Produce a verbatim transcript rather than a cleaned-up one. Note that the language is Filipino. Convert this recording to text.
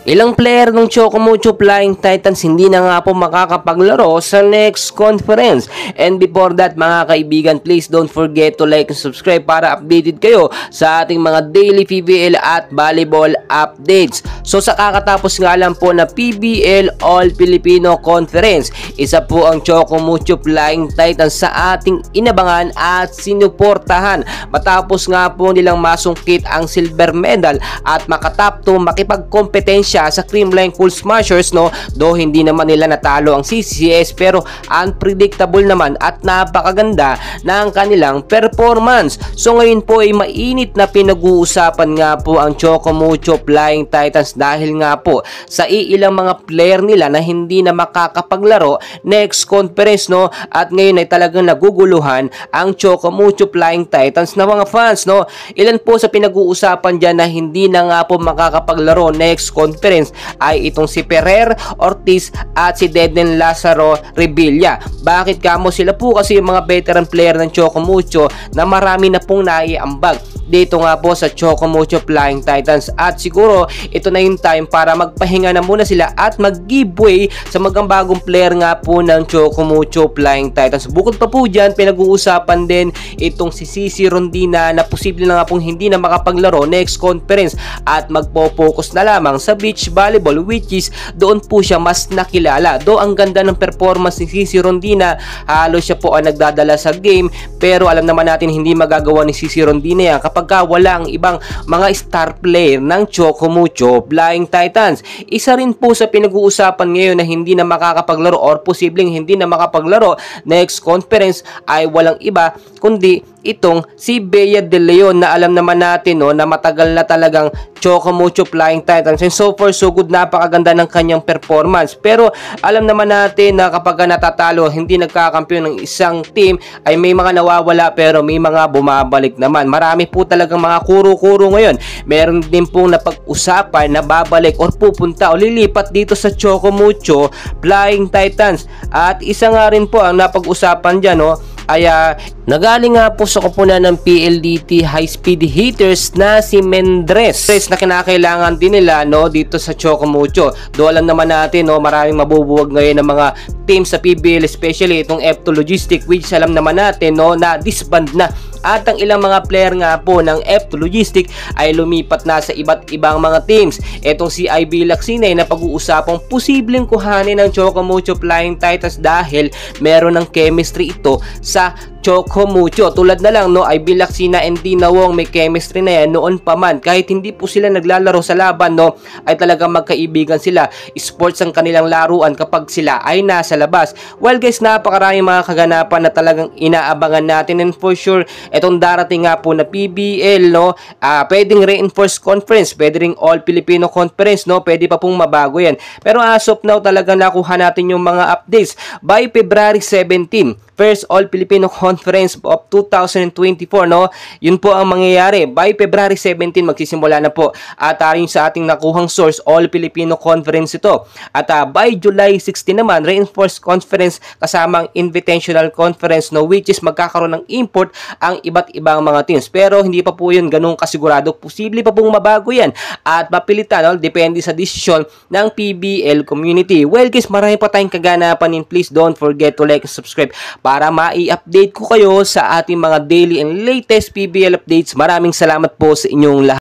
Ilang player ng Chocomucho Flying Titans hindi na nga po makakapaglaro sa next conference. And before that mga kaibigan, please don't forget to like and subscribe para updated kayo sa ating mga daily P B L at volleyball updates. So sa kakatapos nga lang po na P B L All Filipino Conference, isa po ang Chocomucho Flying Titans sa ating inabangan at sinuportahan. Matapos nga po nilang masungkit ang silver medal at makatap to makipagkompetensya sa Creamline Cool Smashers, no, do hindi naman nila natalo ang C C S, pero unpredictable naman at napakaganda ng kanilang performance. So ngayon po ay mainit na pinag-uusapan nga po ang Chocomucho Flying Titans dahil nga po sa iilang mga player nila na hindi na makakapaglaro next conference, no, at ngayon ay talagang naguguluhan ang Chocomucho Flying Titans na mga fans, no. Ilan po sa pinag-uusapan dyan na hindi na nga po makakapaglaro next conference ay itong si Ferrer Ortiz at si Deden Lazaro Revilla. Bakit kamo? Sila po kasi yung mga veteran player ng Chocomucho na marami na pong naiambag dito nga po sa Chocomucho Flying Titans, at siguro ito na yung time para magpahinga na muna sila at mag-giveaway sa mga bagong player nga po ng Chocomucho Flying Titans. Bukod pa po dyan, pinag-uusapan din itong si Cici Rondina na posible na nga pong hindi na makapaglaro next conference at magpo-focus na lamang sa beach volleyball, which is doon po siya mas nakilala. Do ang ganda ng performance ni Cici Rondina, halos siya po ang nagdadala sa game, pero alam naman natin hindi magagawa ni Cici Rondina yan kapag wala ang ibang mga star player ng Chocomucho Flying Titans. Isa rin po sa pinag-uusapan ngayon na hindi na makakapaglaro or posibleng hindi na makapaglaro next conference ay walang iba kundi itong si Bea De Leon, na alam naman natin, no, na matagal na talagang Chocomucho Flying Titans, and so far so good, napakaganda ng kanyang performance. Pero alam naman natin na kapag natatalo, hindi nagkakampiyon ng isang team, ay may mga nawawala pero may mga bumabalik naman. Marami po talagang mga kuro-kuro ngayon. Meron din pong napag-usapan na babalik or pupunta o lilipat dito sa Chocomucho Flying Titans. At isa nga rin po ang napag-usapan dyan, no, ay uh, nagaling nga po sa koponan ng P L D T High Speed Hitters na si Mendres na kinakailangan din nila, no, dito sa Chocomucho. Do alam naman natin, no, maraming mabubuwag ngayon ng mga team sa P B L, especially itong F two Logistic, which alam naman natin, no, na disband na. At ang ilang mga player nga po ng F two Logistic ay lumipat na sa iba't ibang mga teams. Etong si I B Lacsinay na pag-uusapang posibleng kuhanin ng Chocomucho Flying Titans dahil meron ng chemistry ito sa Chocomucho. Tulad na lang, no, I B Lacina and Tina Wong, may chemistry na yan noon pa man. Kahit hindi po sila naglalaro sa laban, no, ay talagang magkaibigan sila. Sports ang kanilang laruan kapag sila ay nasa labas. Well guys, napakaraming mga kaganapan na talagang inaabangan natin, and for sure, etong darating nga po na P B L, no, uh, pwedeng reinforced conference, pwede ring All Filipino Conference, no, pwede pa pong mabago yan. Pero as of now, talagang nakuha natin yung mga updates. By February seventeen, first All Filipino Conference of two thousand twenty-four, no, yun po ang mangyayari. By February seventeen, magsisimula na po. At uh, yung sa ating nakuhang source, All Filipino Conference ito. At uh, by July sixteen naman, reinforced conference kasamang invitational conference, no, which is magkakaroon ng import ang iba't ibang mga teams. Pero hindi pa po yun ganung kasigurado. Posible pa pong mabago yan at mapilitan, no, depende sa desisyon ng P B L community. Well guys, marami pa tayong kaganapan, and please don't forget to like and subscribe para ma-i-update ko kayo sa ating mga daily and latest P B L updates. Maraming salamat po sa inyong lahat.